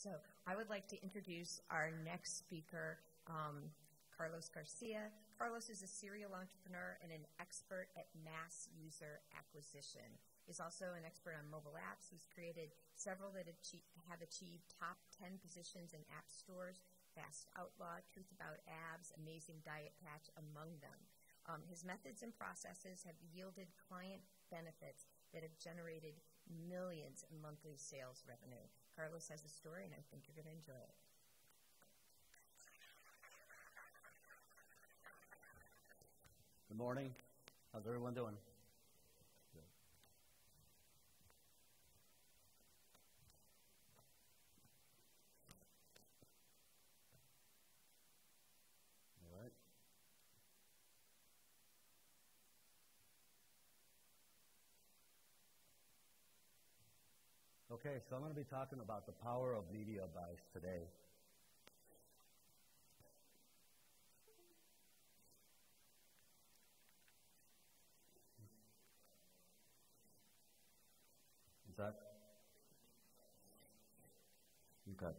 So I would like to introduce our next speaker, Carlos Garcia. Carlos is a serial entrepreneur and an expert at mass user acquisition. He's also an expert on mobile apps. He's created several that have achieved top 10 positions in app stores, Fast Outlaw, Truth About Abs, Amazing Diet Patch, among them. His methods and processes have yielded client benefits that have generated millions in monthly sales revenue. Carlos has a story, and I think you're going to enjoy it. Good morning. How's everyone doing? Good. All right. Okay, so I'm going to be talking about the power of media buys today. Is that? Okay.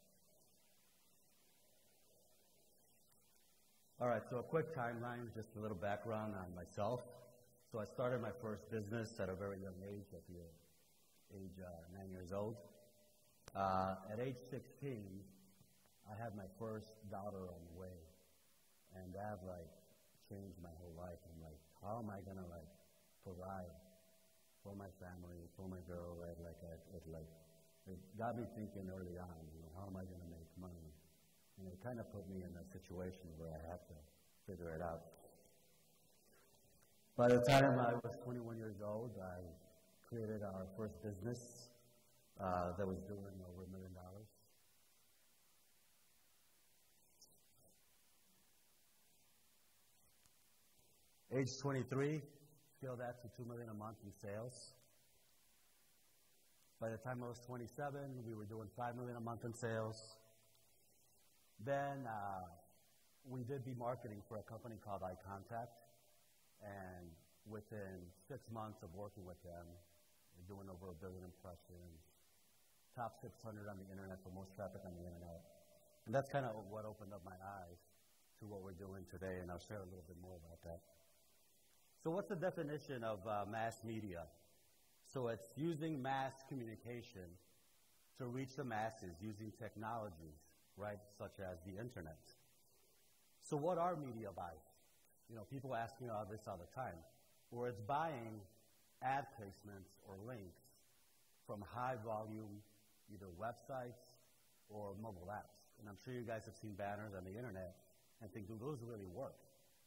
All right, so a quick timeline, just a little background on myself. So I started my first business at a very young age, at the age 9 years old. At age 16, I had my first daughter on the way, and that changed my whole life. I'm like, how am I gonna provide for my family, for my girl? It got me thinking early on, how am I gonna make money? And it kind of put me in a situation where I had to figure it out. By the time I was 21 years old, I created our first business that was doing over $1 million. Age 23, scaled that to $2 million a month in sales. By the time I was 27, we were doing $5 million a month in sales. Then we did be marketing for a company called iContact, and within 6 months of working with them, we're doing over 1 billion impressions, top 600 on the internet for most traffic on the internet. And that's kind of what opened up my eyes to what we're doing today, and I'll share a little bit more about that. So what's the definition of mass media? So it's using mass communication to reach the masses using technologies, right, such as the internet. So what are media buys? People ask me all this all the time, where it's buying ad placements or links from high volume, either websites or mobile apps. And I'm sure you guys have seen banners on the internet and think, do those really work?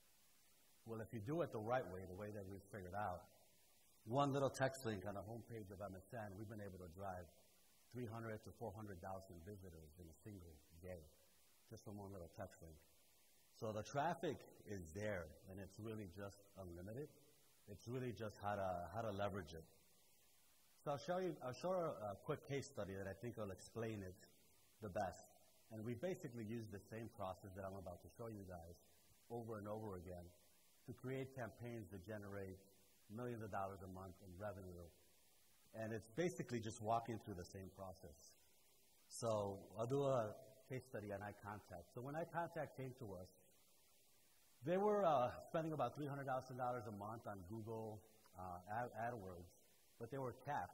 Well, if you do it the right way, the way that we've figured out, one little text link on the homepage of MSN, we've been able to drive 300 to 400,000 visitors in a single day, just from one little text link. So the traffic is there, and it's really just unlimited. It's really just how to leverage it. So I'll show a quick case study that I think will explain it the best. And we basically use the same process that I'm about to show you guys over and over again to create campaigns that generate millions of dollars a month in revenue. And it's basically just walking through the same process. So I'll do a case study on iContact. So when iContact came to us, they were spending about $300,000 a month on Google AdWords, but they were capped.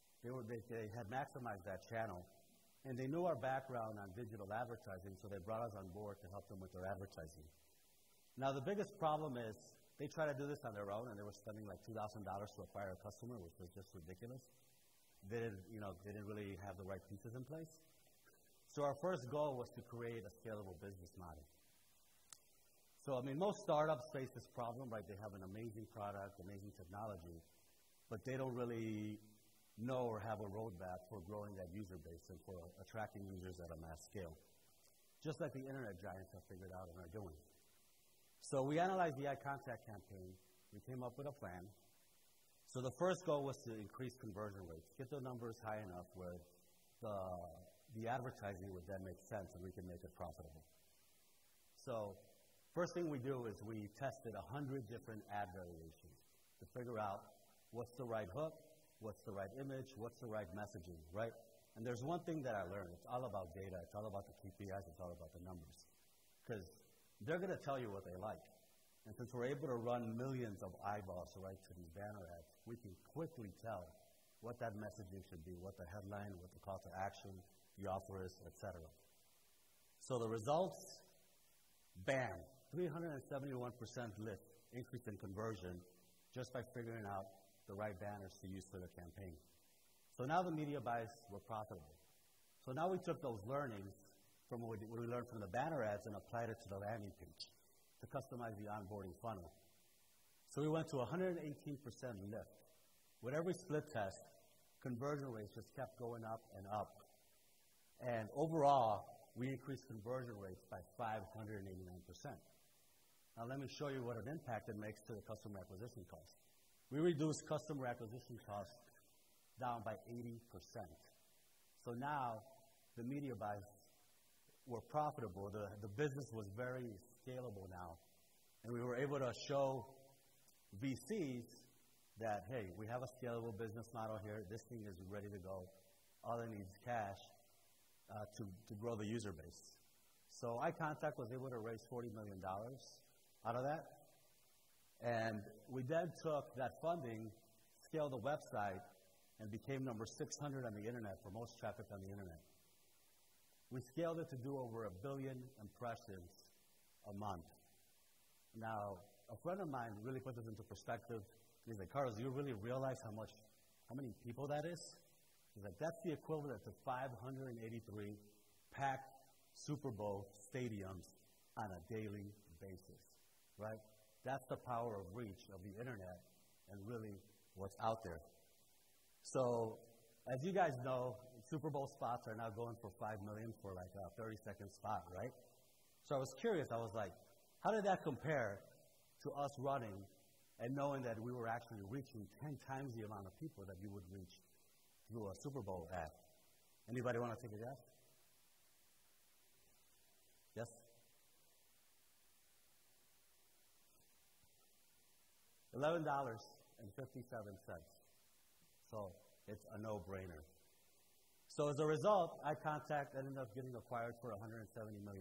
They had maximized that channel, and they knew our background on digital advertising, so they brought us on board to help them with their advertising. Now, the biggest problem is they tried to do this on their own, and they were spending like $2,000 to acquire a customer, which was just ridiculous. They didn't really have the right pieces in place. So our first goal was to create a scalable business model. So, most startups face this problem, right? They have an amazing product, amazing technology, but they don't really know or have a roadmap for growing that user base and for attracting users at a mass scale, just like the internet giants have figured out and are doing. So we analyzed the iContact campaign. We came up with a plan. So the first goal was to increase conversion rates, get the numbers high enough where the advertising would then make sense and we can make it profitable. So first thing we do is we tested 100 different ad variations to figure out what's the right hook, what's the right image, what's the right messaging, right? And there's one thing that I learned. It's all about data. It's all about the KPIs. It's all about the numbers. Because they're going to tell you what they like. And since we're able to run millions of eyeballs right to these banner ads, we can quickly tell what that messaging should be, what the headline, what the call to action, the offer is, etc. So the results, bam, 371% lift, increase in conversion, just by figuring out the right banners to use for the campaign. So now the media buys were profitable. So now we took those learnings from what we learned from the banner ads and applied it to the landing page to customize the onboarding funnel. So we went to 118% lift. With every split test, conversion rates just kept going up and up. And overall, we increased conversion rates by 589%. Now let me show you what an impact it makes to the customer acquisition cost. We reduced customer acquisition costs down by 80%. So now the media buys were profitable. The business was very scalable now. And we were able to show VCs that, hey, we have a scalable business model here. This thing is ready to go. All it needs is cash to grow the user base. So iContact was able to raise $40 million out of that. And we then took that funding, scaled the website, and became number 600 on the internet for most traffic on the internet. We scaled it to do over 1 billion impressions a month. Now, a friend of mine really put this into perspective. He's like, Carlos, do you really realize how many people that is? He's like, that's the equivalent to 583 packed Super Bowl stadiums on a daily basis, right? That's the power of reach of the internet and really what's out there. So, as you guys know, Super Bowl spots are now going for $5 million for like a 30-second spot, right? So I was curious. I was like, how did that compare to us running and knowing that we were actually reaching 10 times the amount of people that you would reach through a Super Bowl ad? Anybody want to take a guess? Yes? $11.57. So it's a no-brainer. So as a result, iContact ended up getting acquired for $170 million.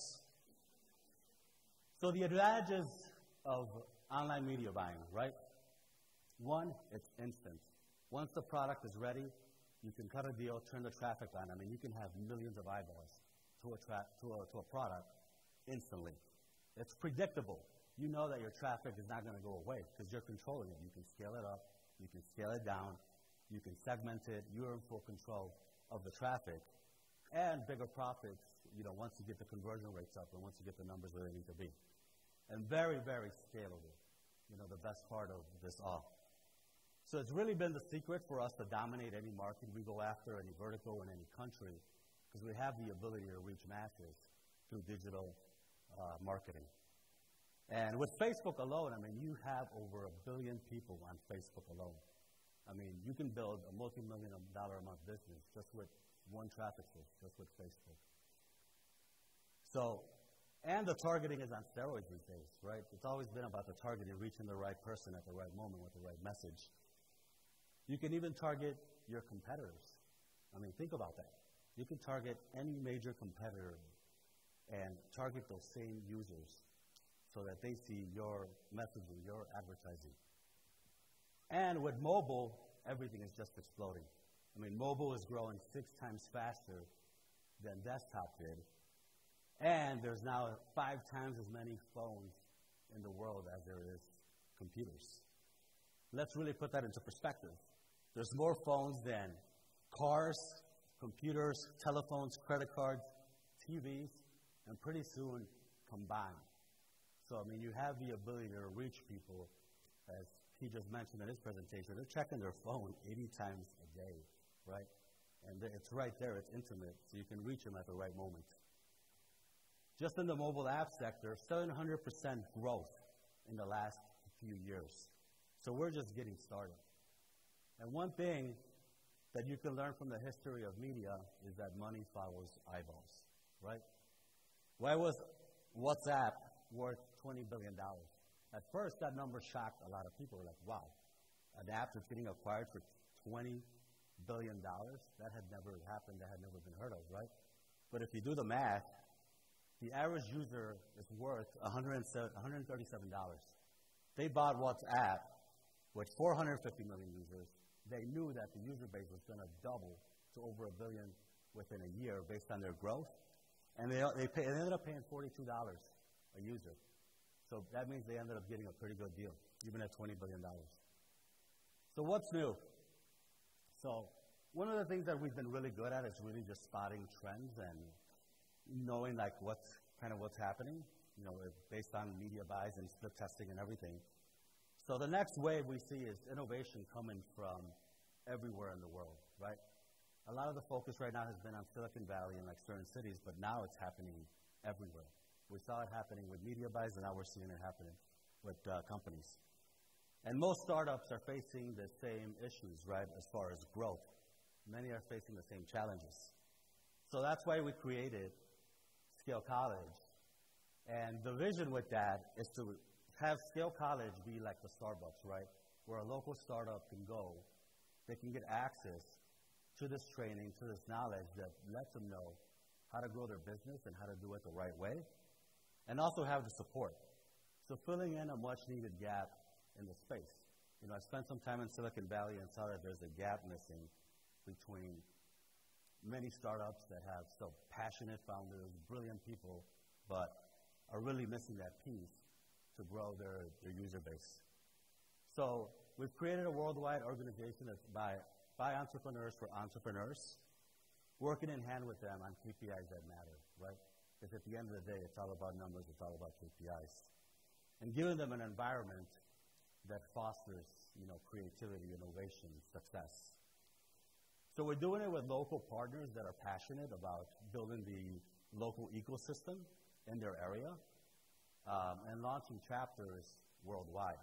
So the advantages of online media buying, right? One, it's instant. Once the product is ready, you can cut a deal, turn the traffic on. I mean, you can have millions of eyeballs to a product instantly. It's predictable. You know that your traffic is not going to go away because you're controlling it. You can scale it up. You can scale it down. You can segment it. You're in full control of the traffic. And bigger profits, once you get the conversion rates up and once you get the numbers where they need to be. And very, very scalable. The best part of this all. So it's really been the secret for us to dominate any market we go after, any vertical in any country, because we have the ability to reach masses through digital marketing. And with Facebook alone, you have over 1 billion people on Facebook alone. You can build a multi-million-dollar a month business just with one traffic source, just with Facebook. So, and the targeting is on steroids these days, right? It's always been about the targeting, reaching the right person at the right moment with the right message. You can even target your competitors. Think about that. You can target any major competitor and target those same users so that they see your messaging, your advertising. And with mobile, everything is just exploding. Mobile is growing 6 times faster than desktop did. And there's now 5 times as many phones in the world as there is computers. Let's really put that into perspective. There's more phones than cars, computers, telephones, credit cards, TVs, and pretty soon combined. So, you have the ability to reach people, as he just mentioned in his presentation. They're checking their phone 80 times a day, right? And it's right there. It's intimate, so you can reach them at the right moment. Just in the mobile app sector, 700% growth in the last few years. So we're just getting started. And one thing that you can learn from the history of media is that money follows eyeballs, right? Why was WhatsApp worth $20 billion? At first, that number shocked a lot of people. Like, wow, an app that's getting acquired for $20 billion. That had never happened. That had never been heard of, right? But if you do the math, the average user is worth $137. They bought WhatsApp with 450 million users. They knew that the user base was going to double to over 1 billion within a year based on their growth. And they ended up paying $42 a user. So that means they ended up getting a pretty good deal, even at $20 billion. So what's new? So one of the things that we've been really good at is really just spotting trends and knowing like what's happening, based on media buys and split testing and everything. So the next wave we see is innovation coming from everywhere in the world, right? A lot of the focus right now has been on Silicon Valley and like certain cities, but now it's happening everywhere. We saw it happening with media buys, and now we're seeing it happening with companies. And most startups are facing the same issues, right, as far as growth. Many are facing the same challenges. So that's why we created Scale College. And the vision with that is to have Scale College be like the Starbucks, right, where a local startup can go. They can get access to this training, to this knowledge that lets them know how to grow their business and how to do it the right way, and also have the support. So filling in a much-needed gap in the space. I spent some time in Silicon Valley and saw that there's a gap missing between many startups that have so passionate founders, brilliant people, but are really missing that piece to grow their user base. So we've created a worldwide organization that's by entrepreneurs for entrepreneurs, working in hand with them on KPIs that matter, right? Because at the end of the day, it's all about numbers, it's all about KPIs. And giving them an environment that fosters, creativity, innovation, success. So we're doing it with local partners that are passionate about building the local ecosystem in their area, and launching chapters worldwide.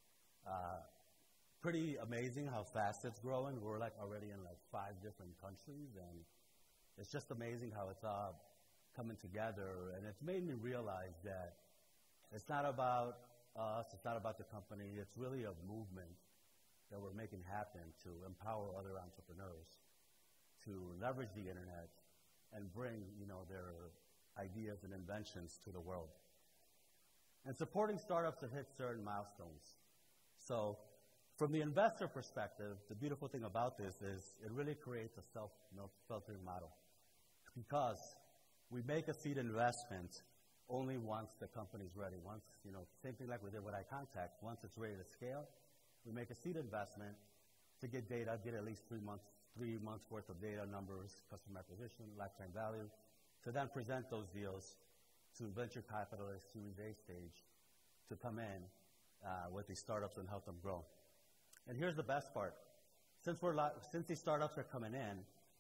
Pretty amazing how fast it's growing. We're already in 5 different countries, and it's just amazing how it's all coming together. And it's made me realize that it's not about us, it's not about the company, it's really a movement that we're making happen to empower other entrepreneurs to leverage the internet and bring, their ideas and inventions to the world. And supporting startups that hit certain milestones. So from the investor perspective, the beautiful thing about this is it really creates a self-filtering model, because we make a seed investment only once the company's ready. Once, same thing like we did with iContact. Once it's ready to scale, we make a seed investment to get data, get at least 3 months worth of data, numbers, customer acquisition, lifetime value, to then present those deals to venture capitalists, Series A stage, to come in with these startups and help them grow. And here's the best part. Since these startups are coming in,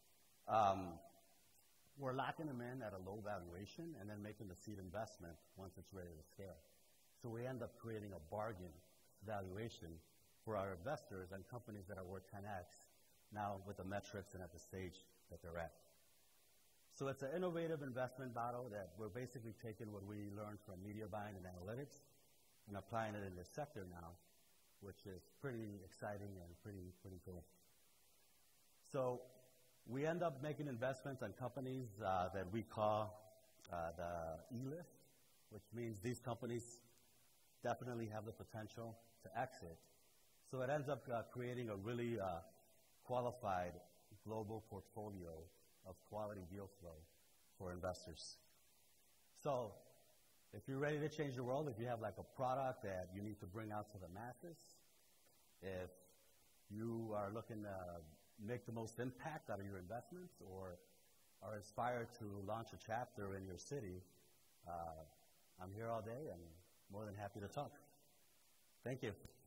we're locking them in at a low valuation and then making the seed investment once it's ready to scale. So we end up creating a bargain valuation for our investors and companies that are worth 10x now with the metrics and at the stage that they're at. So it's an innovative investment model that we're basically taking what we learned from media buying and analytics and applying it in this sector now, which is pretty exciting and pretty cool. So we end up making investments on companies that we call the E-list, which means these companies definitely have the potential to exit. So it ends up creating a really qualified global portfolio of quality deal flow for investors. So if you're ready to change the world, if you have a product that you need to bring out to the masses, if you are looking to make the most impact out of your investments or are inspired to launch a chapter in your city, I'm here all day and more than happy to talk. Thank you.